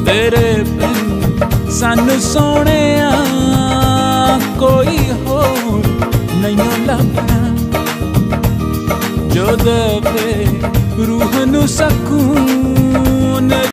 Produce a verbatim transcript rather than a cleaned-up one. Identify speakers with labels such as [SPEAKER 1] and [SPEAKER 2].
[SPEAKER 1] तेरे बिन सानू सोहणिया कोई होर नहीं लभना, जो देवे रूह नू सकून